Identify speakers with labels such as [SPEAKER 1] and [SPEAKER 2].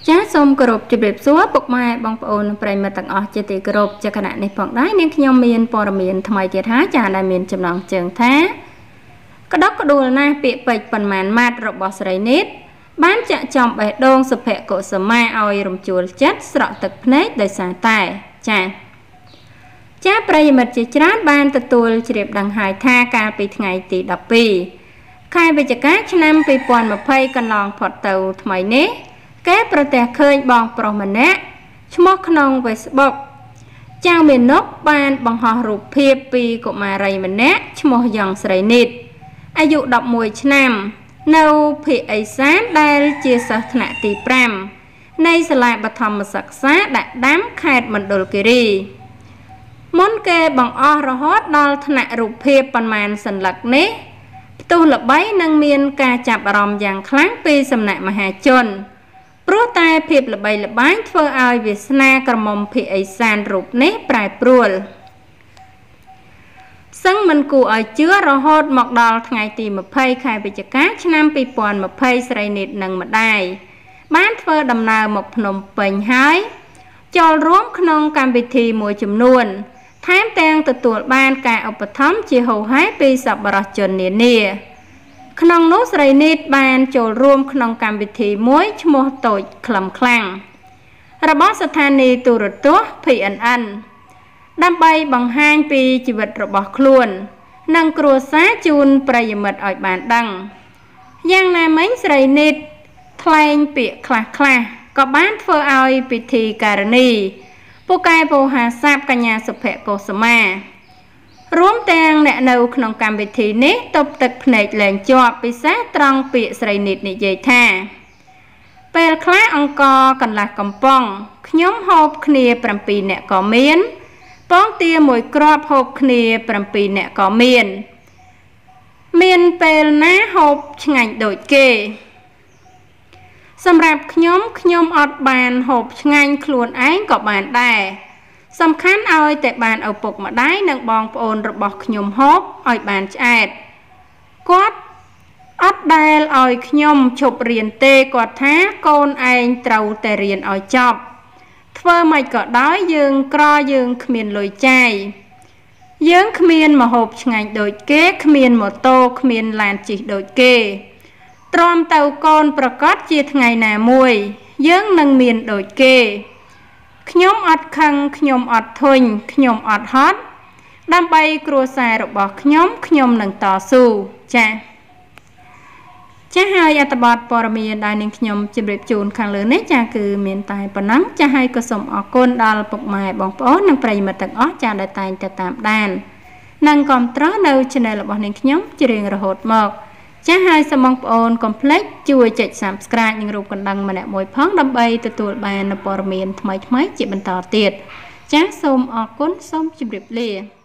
[SPEAKER 1] ចាសូមគោរពជម្រាបសួរពុកម៉ែបងប្អូនប្រិយមិត្តទាំងអស់ជាទីគោរពជាគណៈនេះផងដែរនាងខ្ញុំមានព័ត៌មានថ្មីទៀតហើយចាដែលមានចំណងជើងថាក្តុកក្តួលណាស់ពាក្យពេចន៍ប៉ុន្មានម៉ាត់របស់ស្រីនីតបានចាក់ចំបេះដូងសុភកុសុមាឲ្យរំជួលចិត្តស្រក់ទឹកភ្នែកដោយសារតែចាប្រិយមិត្តជាច្រើនបានទទួលជ្រាបដឹងហើយថាកាលពីថ្ងៃទី12ខែវិច្ឆិកាឆ្នាំ2020កន្លងផុតទៅថ្មីនេះគេប្រទះឃើញបងប្រុសម្នាក់ឈ្មោះក្នុង Facebook ចៅមេនុកបានបង្ហោះរូបភាពពីកុមារីម្នាក់ឈ្មោះយ៉ងស្រីនីតអាយុ11ឆ្នាំនៅភូមិឥសានដែលជាសិស្សថ្នាក់ទី5នៃសាលាបឋមសិក្សាដាក់ដាំខេត្តមណ្ឌលគិរីមុនគេបង្អស់រហូតដល់ថ្នាក់រូបភាពប៉ុន្មានសន្លឹកនេះផ្ទុះល្បីនិងមានការចាប់អារម្មណ៍យ៉ាងខ្លាំងពីសំណាក់មហាជនព្រោះតែភាពល្បីល្បាញធ្វើឲ្យវាសនាក្រមុំភូមិឥសានរូបនេះប្រែប្រួលសឹងមិនគួរឲ្យជឿរហូតមកដល់ថ្ងៃទី20ខែវិច្ឆិកាឆ្នាំ2020ស្រីនីតនិងម្ដាយបានធ្វើដំណើរមកភ្នំពេញហើយចូលរួមក្នុងកម្មវិធីមួយចំនួនថែមទាំងទទួលបានការឧបត្ថម្ភជាហូរហែពីសប្បុរសជននានាក្នុងនោះស្រីនីតបានចូលរួមក្នុងកម្មវិធីមួយឈ្មោះតូចខ្លឹមខ្លាំងរបស់ស្ថានីយ៍ទូរទស្សន៍ PNN ដើម្បីបង្ហាញពីជីវិតរបស់ខ្លួននិងគ្រួសារជូនប្រិយមិត្តឲ្យបានដឹងយ៉ាងណាមិញស្រីនីតថ្លែងពាក្យខ្លះៗក៏បានធ្វើឲ្យពិធីការនីពូកែពូហាសាបកញ្ញាសុភកុសុមារួមទាំងអ្នកនៅក្នុងកម្មវិធីនេះទប់ទឹកភ្នែកលែងជាប់ពិសេសត្រង់ពាក្យស្រីនីតនិយាយថាពេលខ្លះអង្គកន្លះកំប៉ុងខ្ញុំហូបគ្នា7នាក់ក៏មានពងទាមួយគ្រាប់ហូបគ្នា7នាក់ក៏មានពេលណាហូបឆ្ងាញ់ដូចគេសម្រាប់ខ្ញុំអត់បានហូបឆ្ងាញ់ខ្លួនឯងក៏បានដែរសំខាន់ឲ្យតែបានឪពុកម្ដាយនិងបងប្អូនរបស់ខ្ញុំហូបឲ្យបានឆ្អែតគាត់អត់ដែលឲ្យខ្ញុំឈប់រៀនទេគាត់ថាកូនឯងត្រូវតែរៀនឲ្យចប់ធ្វើម៉េចក៏ដោយយើងក្រយើងគ្មានលុយចាយយើងគ្មានម្ហូបឆ្ងាញ់ដូចគេគ្មានម៉ូតូគ្មានឡានជិះដូចគេទ្រាំទៅកូនប្រកាសជាថ្ងៃណាមួយយើងនឹងមានដូចគេខ្ញុំអត់ខឹងខ្ញុំអត់ធុញខ្ញុំអត់ហត់ដើម្បីគ្រួសាររបស់ខ្ញុំនឹងតស៊ូចាហើយអត្ថបទព័ត៌មានដែលនាងខ្ញុំជម្រាបជូនខាងលើនេះចាគឺមានតែប៉ុណ្ណឹងចាហើយក៏សូមអរគុណដល់ពុកម៉ែបងប្អូននិងប្រិយមិត្តទាំងអស់ចាដែលតែងតែតាមដាននិងគាំទ្រនៅ Channel របស់នាងខ្ញុំជារៀងរហូតមកចាហើយសូមបងប្អូនកុំភ្លេចជួយចុច Subscribe និងរូបកណ្ដឹងម្នាក់មួយផងដើម្បីទទួលបានព័ត៌មានថ្មីៗជាបន្តទៀតចាសូមអរគុណសូមជម្រាបលា